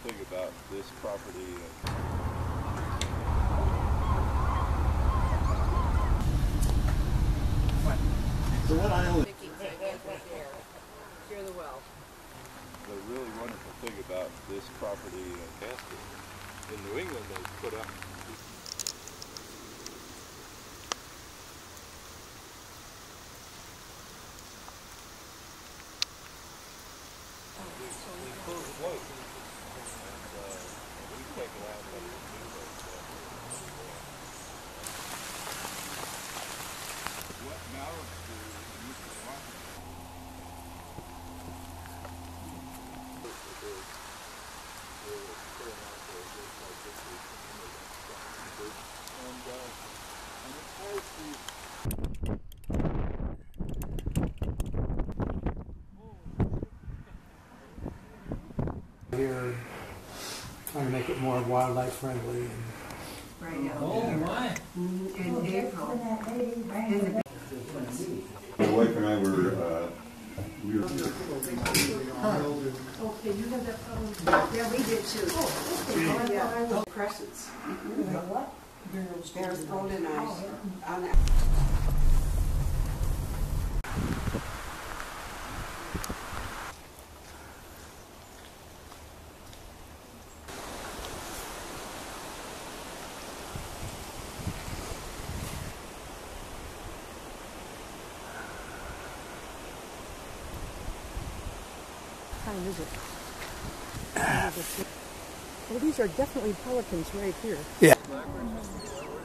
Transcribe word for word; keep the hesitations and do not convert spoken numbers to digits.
thing about this property. So what I only Hear the well. The really wonderful thing about this property uh, in New England, they put up. We first float, and uh, we take it out of the what balance do you use for walking? And, uh, and it has these. Here, trying to make it more wildlife friendly. And Right now. Oh, my. In April. My wife and I were, uh, we were here. Okay, you have that problem? Yeah, we did too. Oh, okay. Yeah. Crescents. What? There's golden eyes on that. What time is it? Well, these are definitely pelicans right here. yeah.